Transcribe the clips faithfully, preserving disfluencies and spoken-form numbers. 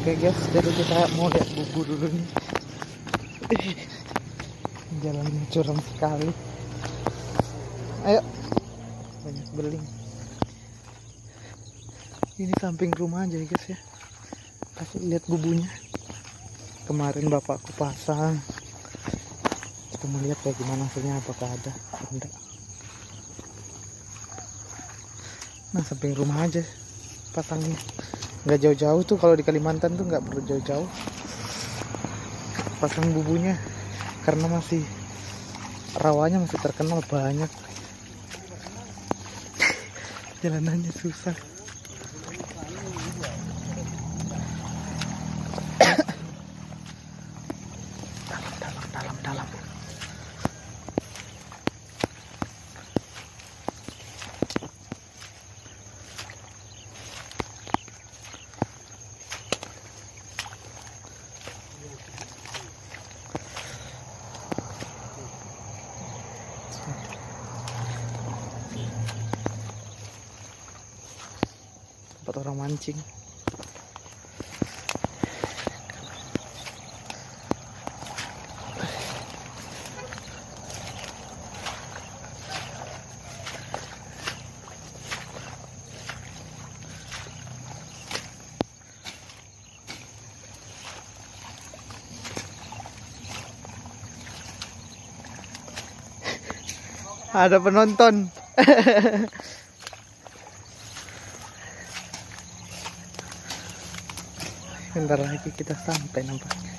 Oke guys, jadi kita mau lihat bubu dulu nih. Jalannya curam sekali. Ayo, banyak beling. Ini samping rumah aja guys ya. Kasih lihat bubunya. Kemarin bapakku pasang. Kita mau lihat kayak gimana hasilnya, apakah ada atau enggak. Nah, samping rumah aja pasangnya. Nggak jauh-jauh tuh, kalau di Kalimantan tuh nggak perlu jauh-jauh pasang bubunya, karena masih rawanya masih terkenal banyak. Jalanannya susah. dalam dalam dalam dalam tempat orang mancing. Ada penonton. Bentar lagi kita sampai nampaknya.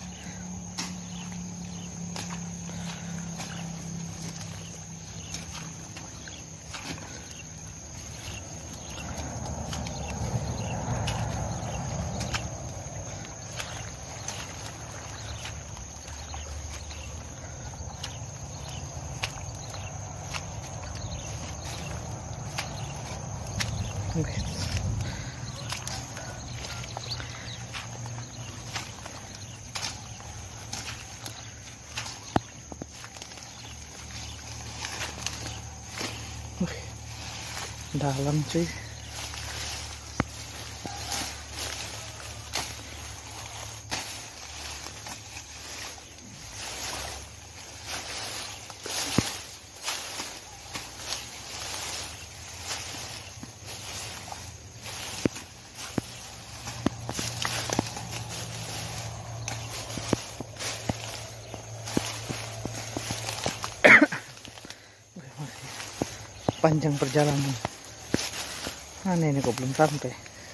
Oke. Oke. Dalam cuy. Panjang perjalanan. Aneh ini kok belum sampai.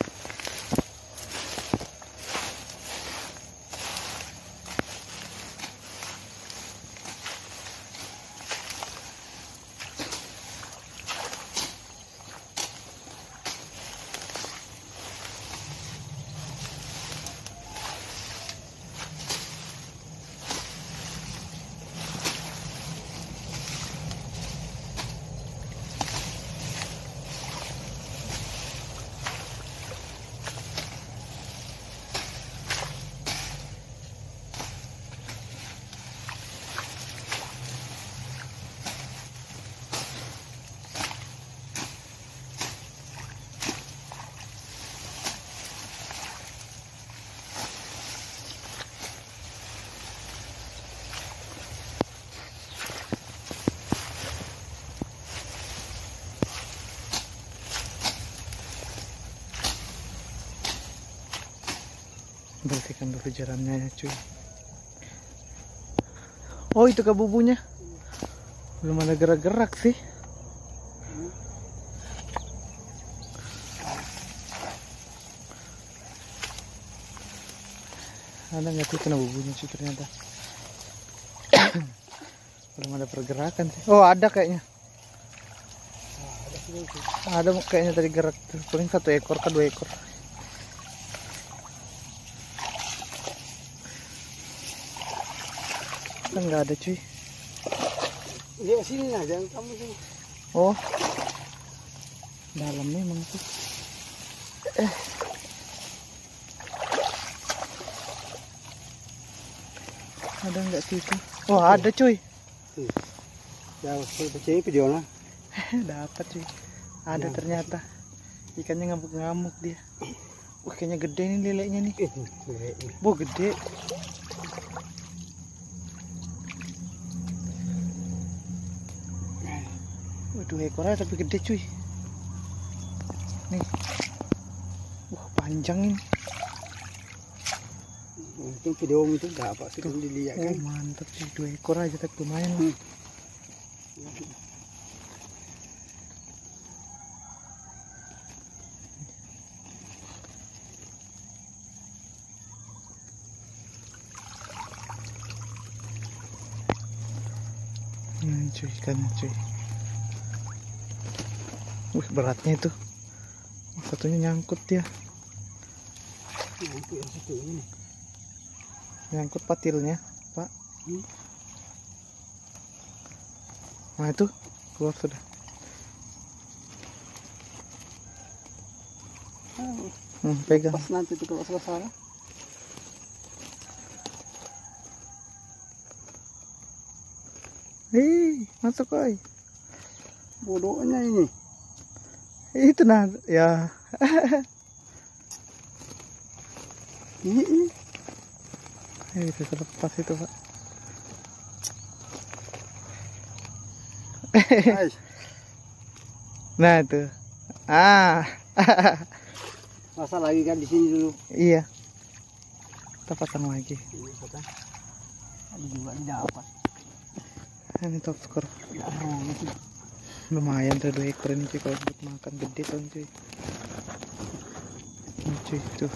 Bersihkan dulu jalannya ya cuy. Oh, itu kah bubunya? Belum ada gerak-gerak sih. Ada nggak sih kena bubunya cuy ternyata. Belum ada pergerakan sih. Oh, ada kayaknya. Ada kayaknya tadi gerak tuh. Paling satu ekor ke dua ekor. Kan nggak ada cuy. Iya sini lah, jangan kamu sini. Oh, dalam memang tuh. Eh, ada nggak sih itu? Oh, ada cuy. Ya, percaya video lah. Dapat cuy. Ada ternyata. Ikannya ngamuk-ngamuk dia. Wah, kayaknya gede nih leleknya nih. Eh, leleknya. Wah, gede. Waduh, ekornya tapi gede cuy. Nih. Wah, panjang ini. Itu video itu dapat sih dilihat Oh, kan. mantap sih. Dua ekor aja tapi lumayan. Hmm. Hmm, cuy, ikannya cuy. Wih, beratnya itu. Satunya nyangkut dia. Itu yang satu ini. Nyangkut patilnya, Pak. Hmm. Nah, itu keluar sudah. Hmm, pegang. Pas nanti itu kalau salah. Hei, masuk oi. Bodohnya ini. Itu nah, ya. Ini, ini. Eh, bisa lepas itu, Pak. Hai. Nah, itu. Ah. Masa lagi kan di sini dulu. Iya. Kita pasang lagi. Ini kan. Ada juga ini dapat. Ini top skor. Ya, oh, itu. Lumayan tuh dua ekor ini cuy, kalau buat makan gede tuh cuy. Ini cuy tuh.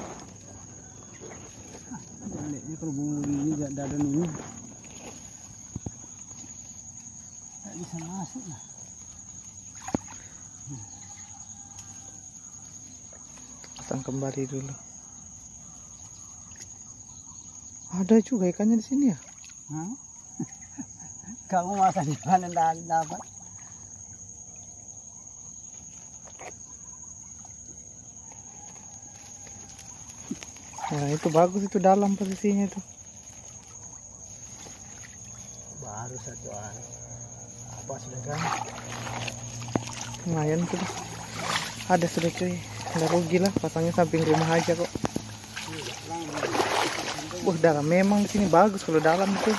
Leleknya kalau bumbu ini gak ada ini. Gak bisa masuk lah. Pasang kembali dulu. Ada juga ikannya di sini ya. Hah? Kamu masa di mana nggak dapat? Nah, itu bagus itu dalam posisinya itu. Baru satuan. Apa sudah kan? Lumayan tuh. Ada sudah cuy. Nggak rugi lah, pasangnya samping rumah aja kok. Wah, dalam memang di sini bagus kalau dalam itu.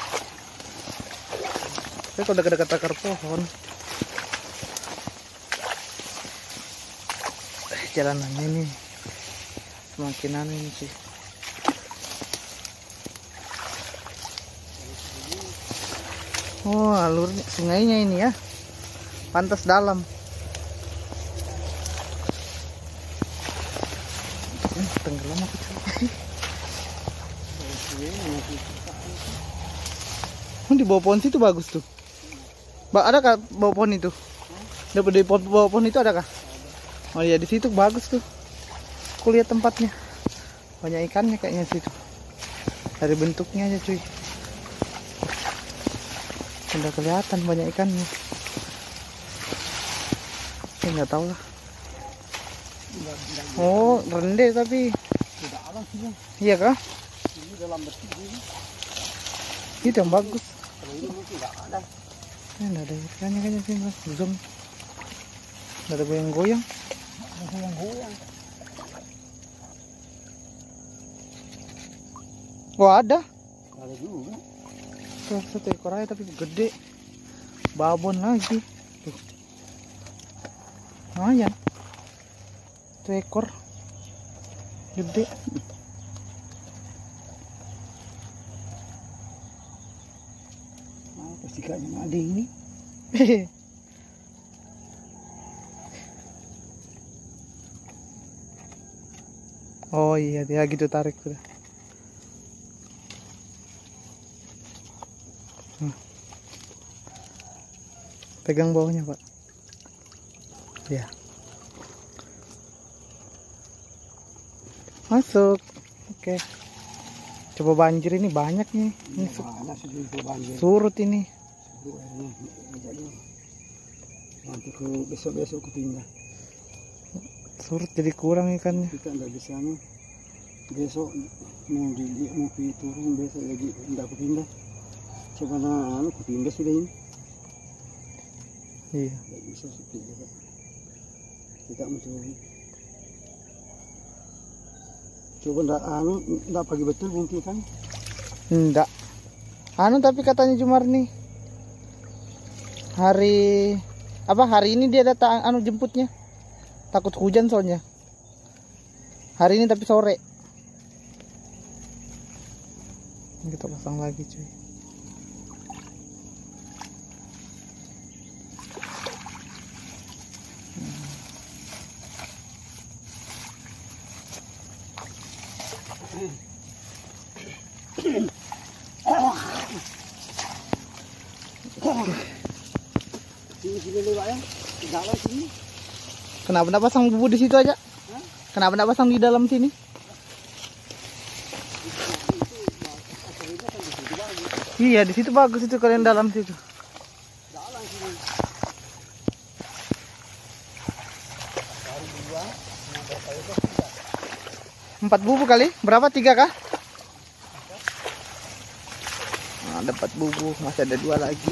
Tapi kalau dekat-dekat akar pohon, jalanannya nih semakin aneh ini sih. Oh, alurnya sungainya ini ya, pantas dalam. Hmm, tenggelam aku cuy. Oh, di bawah pohon situ bagus tuh. Ba, ada kah bawah pohon itu? Dapat di bawah pohon itu ada kah? Oh iya, di situ bagus tuh. Aku lihat tempatnya. Banyak ikannya kayaknya situ. Dari bentuknya aja cuy. Udah kelihatan banyak ikannya. Saya nggak tahu lah. Oh, rende tapi. Tidak ada sih. Iya kah? Ini dalam bersih ini. Itu yang bagus. Kalau ini tidak ada. Ya, nggak ada ikannya kayaknya sih mas. Zoom. Nggak ada goyang-goyang. Ada goyang-goyang. Oh, ada. Ada juga. Tuh, satu ekor aja tapi gede. Babon lagi. Tuh. Lumayan. Satu ekor. Gede. Nah, pasti kayaknya ada ini. Oh iya, dia gitu tarik sudah. Hmm. Pegang bawahnya, Pak. Ya. Masuk. Oke. Coba banjir ini banyak nih. Ini su- Banyak sih itu banjir. surut ini. Surut airnya. Jadi nanti ke besok-besok ke pindah. Surut jadi kurang ikannya. Kita nggak bisa nih. Besok mau di mau pi turun besok lagi nggak ke pindah. Coba nah, anu ke pindah sudah ini. Iya. Nggak bisa sih pindah. Kita mencuri. Coba ndak anu ndak pagi betul mungkin kan? Enggak. Anu tapi katanya Jumarni hari apa hari ini dia datang anu jemputnya. Takut hujan soalnya. Hari ini tapi sore. Kita pasang lagi cuy. Sini sini dulu Pak ya. Di dalam sini. Kenapa enggak pasang bubu di situ aja? Hah? Kenapa enggak pasang di dalam sini? Iya, di situ bagus itu kalian dalam situ. Dalam sini. Baru dua, Empat bubu kali? Berapa? Tiga kah? Nah, dapat bubu, masih ada dua lagi.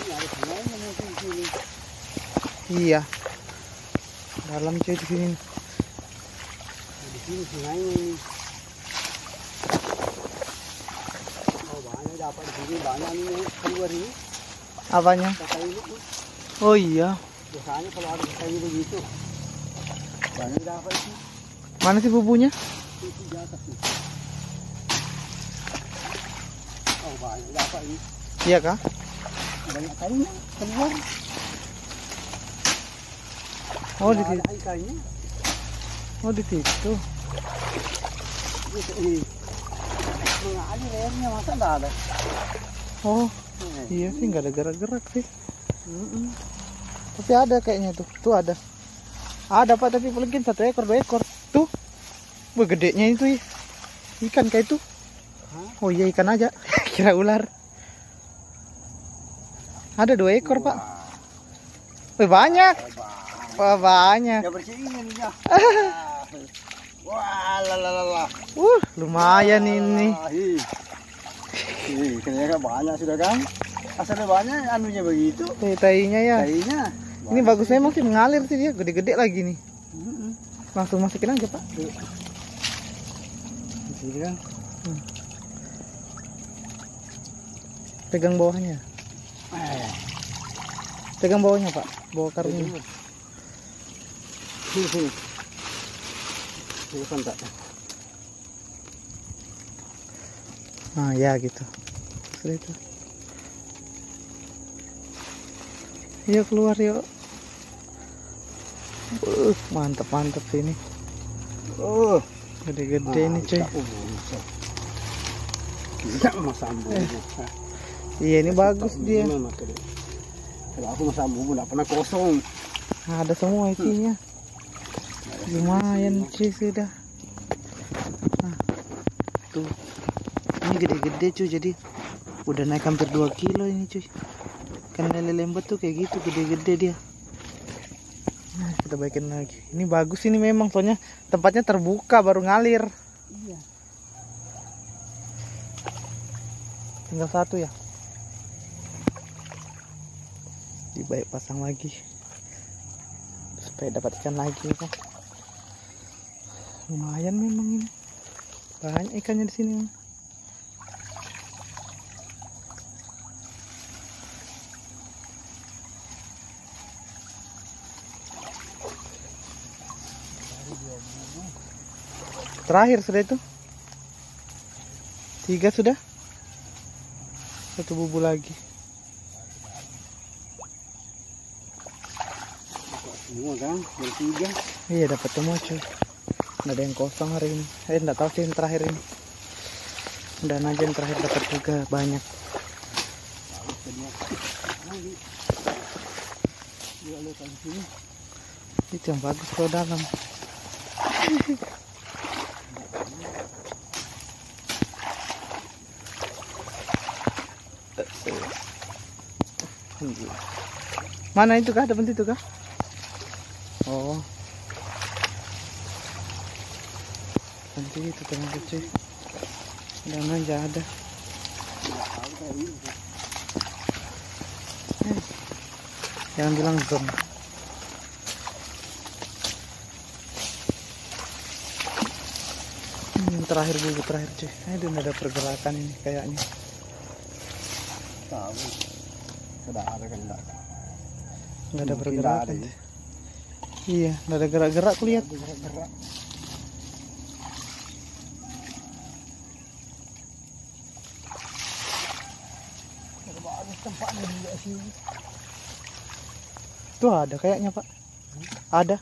Iya. Dalam cuy di sini. di sini sungainya ini. Oh banyak dapat di sini banyak ini keluar ini. Apanya? Kayu ini. Oh iya. Biasanya kalau ada kayu begitu banyak dapat sih. Mana sih bubunya? Itu di atas nih. Oh banyak dapat ini. Iya kah? Banyak kayunya keluar. Oh di Ada situ. ikannya. Oh di situ. Ini. Mengalir airnya masa enggak ada. Oh iya sih nggak ada gerak-gerak sih. Mm-mm. Tapi ada kayaknya tuh. Tuh ada. Ada pak tapi paling satu ekor dua ekor. Tuh. Wah gedenya itu ya. Ikan kayak itu. Hah? Oh iya ikan aja. Kira ular. Ada dua ekor pak. Wih banyak. Wah banyak. Ya bersih ini nih ya. Wah, lalalala. Uh, lumayan ini. Ih, kayaknya banyak sudah kan? Asalnya banyak anunya begitu. Eh, tainya ya. Kayaknya. Ini bagus memang sih mengalir sih dia, gede-gede lagi nih. Mm-mm. Langsung masukin aja, Pak. Di sini kan. Hmm. Pegang bawahnya. Eh, Pegang bawahnya, Pak. Bawah karungnya. Sini sini. Ini kan tak. Nah, ya gitu. Sudah itu. Yuk keluar yuk. Uh, mantap mantap sih ini. Oh, Gede-gede ini cuy. Tidak masam bubu. Iya ini bagus dia. Kalau aku masam bubu tidak pernah kosong. Nah, ada semua isinya. Lumayan cuy sudah. Nah, tuh. Ini gede-gede cuy jadi udah naik hampir dua kilo ini cuy. Kan lele lembut tuh kayak gitu gede-gede dia. Nah, kita baikin lagi. Ini bagus ini memang soalnya tempatnya terbuka baru ngalir. Iya. Tinggal satu ya. Dibaik pasang lagi supaya dapat ikan lagi kan. Lumayan memang ini. Banyak ikannya di sini. Terakhir sudah itu. Tiga sudah. Satu bubu lagi. Semua kan, bertiga. Iya dapat semua cuy. Nggak ada yang kosong hari ini. Eh nggak tahu sih yang terakhir ini. Dan aja yang terakhir dapat juga banyak. Itu yang bagus kalau dalam. Mana itu kah? Dapat itu kah? Oh. Nanti itu ternyata cuy. Dan aja ada. Eh, jangan bilang zon. Hmm, terakhir guguk terakhir cuy. Aduh, nggak ada pergerakan ini kayaknya. Tahu. Sudah ada kan enggak? Nggak ada Mungkin pergerakan. ada, ya. Iya, nggak ada gerak-gerak lihat. Gerak-gerak. Bagus tempatnya juga sih. Tuh ada kayaknya Pak. Ada.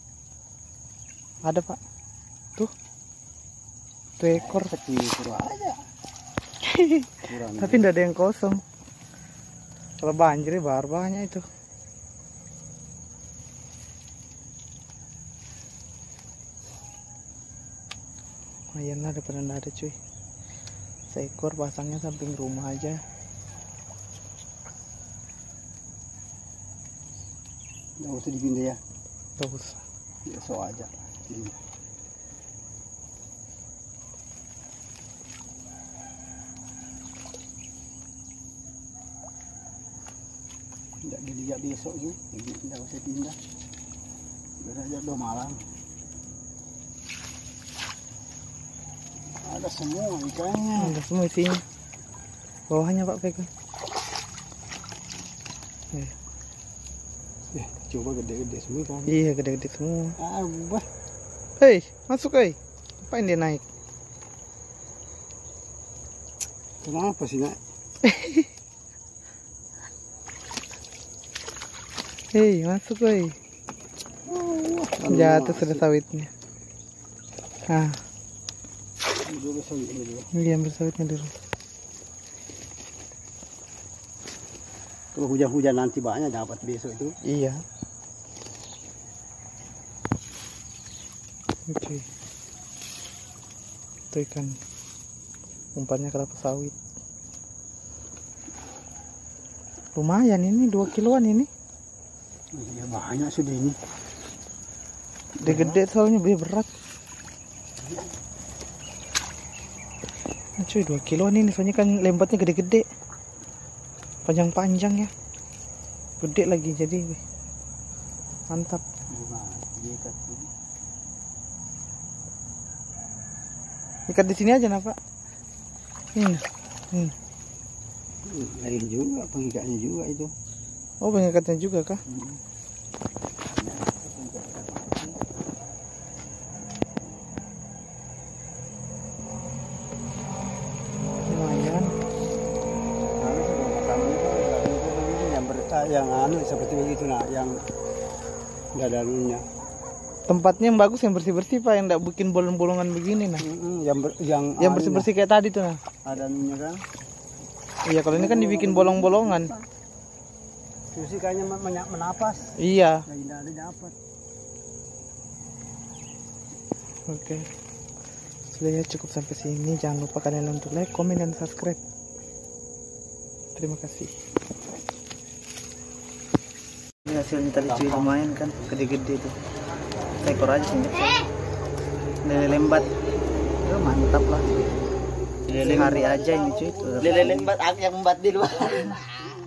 Ada Pak. Tuh. Tuh ekor. Kecil kurang aja. Kurang. Tapi nggak ada yang kosong. Kalau banjir baru banyak itu. Lumayan lah daripada nggak ada cuy. Seekor pasangnya samping rumah aja. Nggak usah dipindah ya. Nggak usah. Besok aja. Ini. Nggak dilihat besok sih, jadi nggak usah pindah. Biar aja do malam. Ada semua ikannya. Ada semua isinya. Bawahnya Pak pegang. Eh, Eh, coba gede-gede semua kan. iya gede-gede semua. Ah, bah. Hei, masuk hei. Apain dia naik? Kenapa sih nak? Hei, masuk hei. Jatuh sudah sawitnya. Ah, Dulu sawit ini dulu. ini ambil sawitnya dulu. Kalau hujan-hujan nanti banyak dapat besok itu. Iya. Oke. Itu ikan. Umpannya kelapa sawit. Lumayan ini dua kiloan ini. Iya banyak sudah ini. Gede-gede soalnya lebih berat. Nah, cuy dua kiloan ini soalnya kan lembatnya gede-gede. Panjang-panjang ya. Gede lagi jadi weh. Mantap. Ikat di sini aja nah Pak. Ini. Hmm. Lain juga pengikatnya juga itu. Oh pengikatnya juga kah? Hmm. Lumayan. Yang ber, yang anu seperti begitu nah, yang nggak ada anunya. Tempatnya yang bagus yang bersih-bersih Pak, yang enggak bikin bolong-bolongan begini nah. Mm-mm, yang ber, yang Yang bersih-bersih kayak tadi tuh nah. ada anunya kan. Iya, kalau ini kan dibikin bolong-bolongan. Terus kayaknya men- menapas. Iya. Nah, tidak ada dapat. Oke. Sudah ya, cukup sampai sini. Jangan lupa kalian untuk like, komen, dan subscribe. Terima kasih. Ini hasilnya tadi cuy, lumayan kan, gede-gede tuh. Seekor aja sih. Lele lembat. Oh, mantap lah. Lele hari aja ini cuy. Lele lembat aku yang membat di luar.